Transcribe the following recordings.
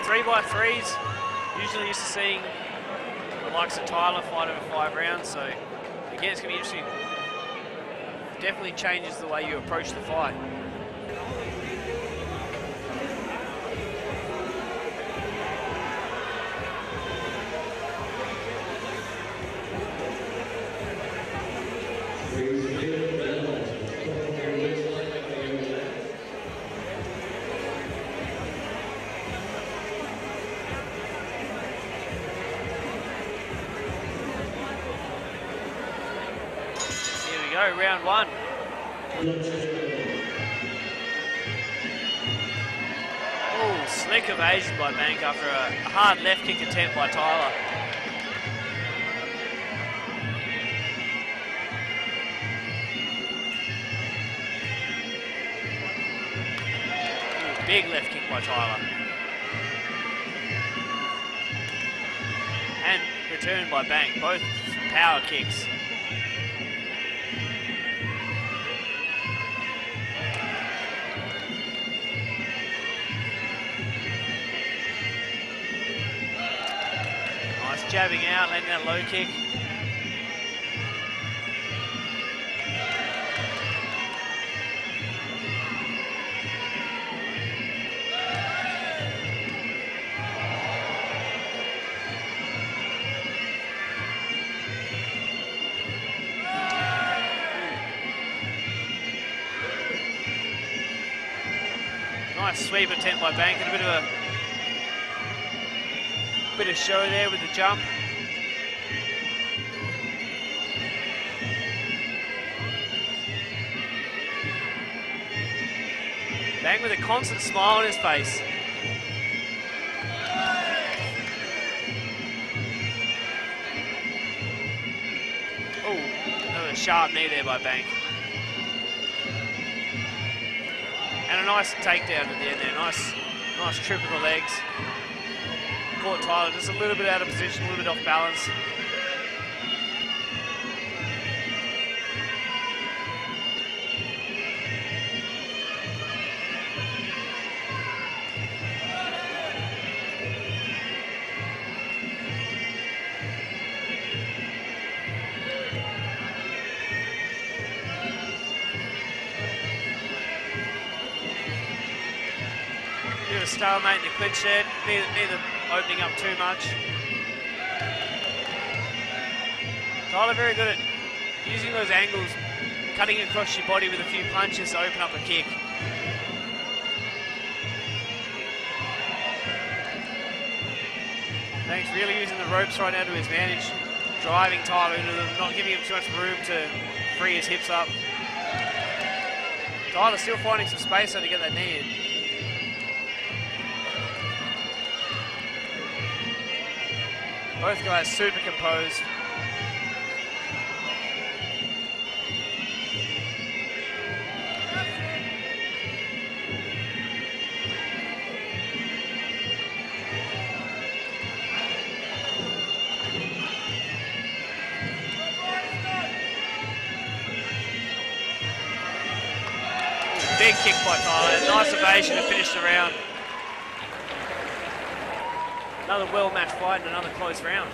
3x3s. Usually used to seeing the likes of Tyler fight over 5 rounds, so again, it's going to be interesting. Definitely changes the way you approach the fight. Round 1. Oh, slick evasion by Bank after a hard left kick attempt by Tyler. Ooh, big left kick by Tyler. And returned by Bank, both power kicks. Jabbing out, landing that low kick. Nice sweep attempt by Bank, and a bit of show there with the jump. Bank with a constant smile on his face. Oh, another sharp knee there by Bank. And a nice takedown at the end there. Nice trip of the legs. Caught Tyler just a little bit out of position, a little bit off balance. Bit of a stalemate in the clinch there, neither opening up too much. Tyler very good at using those angles, cutting across your body with a few punches to open up a kick. Thanks, really using the ropes right now to his advantage, driving Tyler into them, not giving him too much room to free his hips up. Tyler still finding some space though to get that knee in. Both guys super composed. Big kick by Tyler, nice evasion to finish the round. Another well-matched fight and another close round.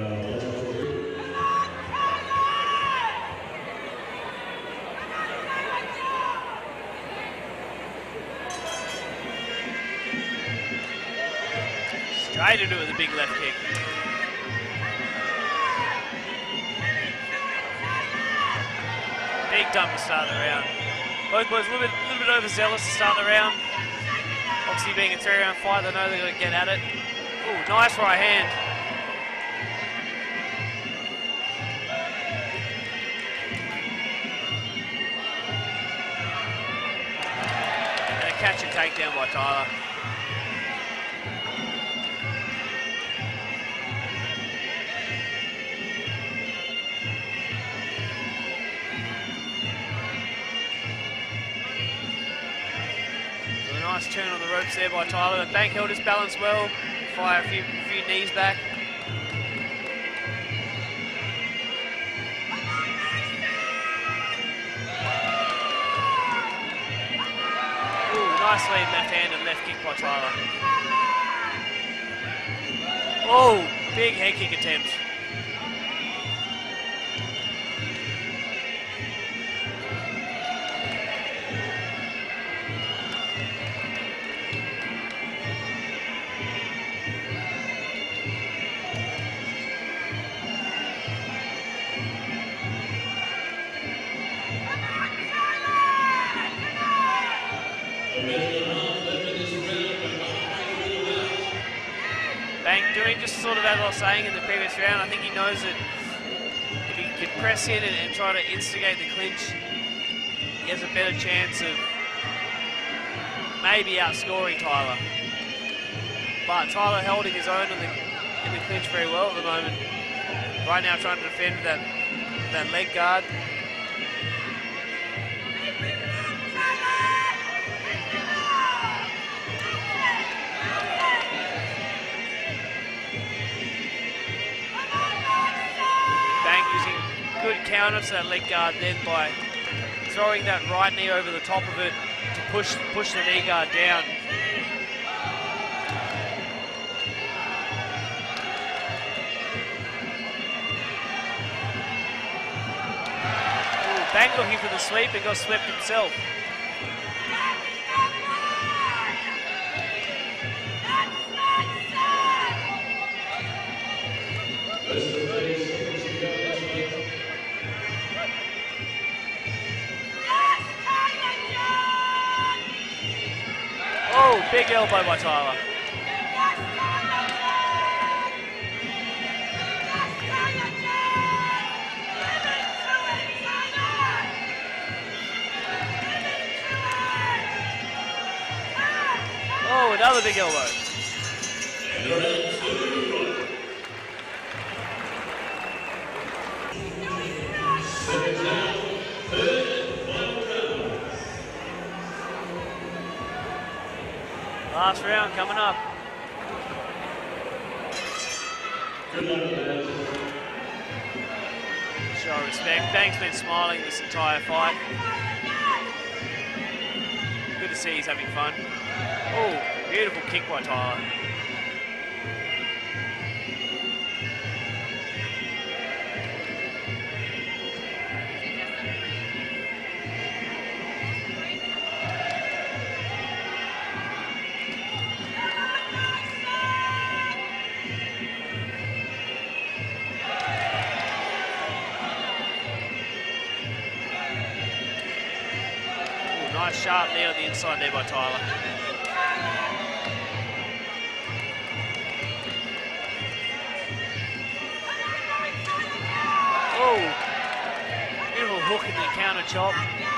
Straight into it with a big left kick. Big dump to start the round. Both boys a little bit overzealous to start the round. Obviously being a 3-round fight, they know they're going to get at it. Ooh, nice right hand. And a catch and takedown by Tyler. Nice turn on the ropes there by Tyler. The Bank held his balance well. Fire a few knees back. Ooh, nice lead left hand and left kick by Tyler. Oh, big head kick attempt. Bang doing just sort of as I was saying in the previous round, I think he knows that if he can press in and try to instigate the clinch, he has a better chance of maybe outscoring Tyler. But Tyler holding his own in the clinch very well at the moment. Right now trying to defend that leg guard. Good counter to that leg guard then by throwing that right knee over the top of it to push the knee guard down. Ooh, Bang looking for the sweep and got swept himself. Oh, big elbow by Tyler. Oh, another big elbow. Last round coming up. Show respect. Bang's been smiling this entire fight. Good to see he's having fun. Oh, beautiful kick by Tyler. Nice sharp knee on the inside there by Tyler. Oh, beautiful hook in the counter chop.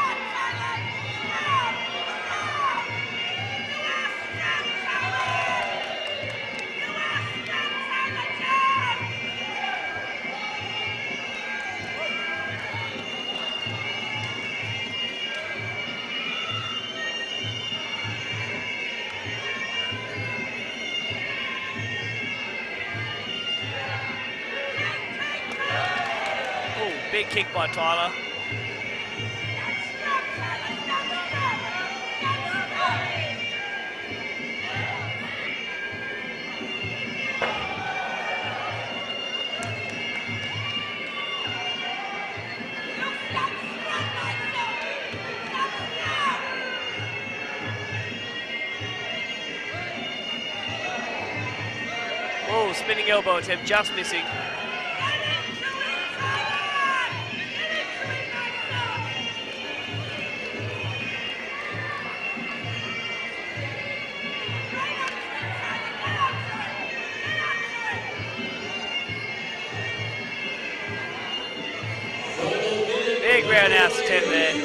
Big kick by Tyler. Oh, spinning elbow attempt, just missing. Big roundhouse attempt there.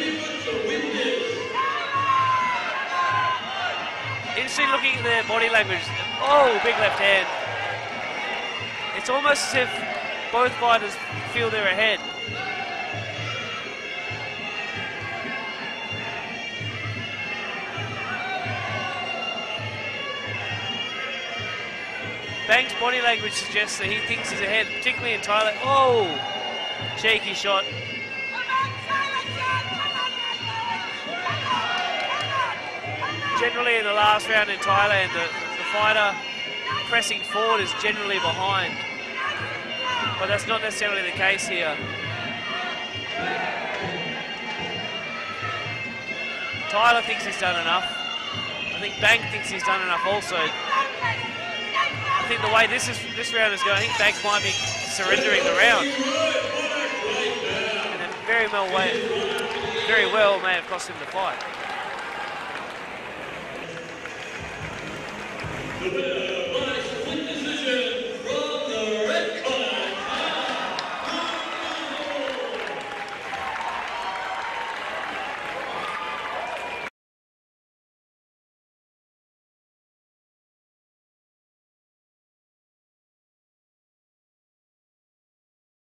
Interesting looking at their body language. Oh, big left hand. It's almost as if both fighters feel they're ahead. Bang's body language suggests that he thinks he's ahead, particularly in Thailand. Oh, cheeky shot. Generally in the last round in Thailand, the fighter pressing forward is generally behind. But that's not necessarily the case here. Tyler thinks he's done enough. I think Bank thinks he's done enough also. I think the way this round is going, I think Bank might be surrendering the round. And then very well may have cost him the fight.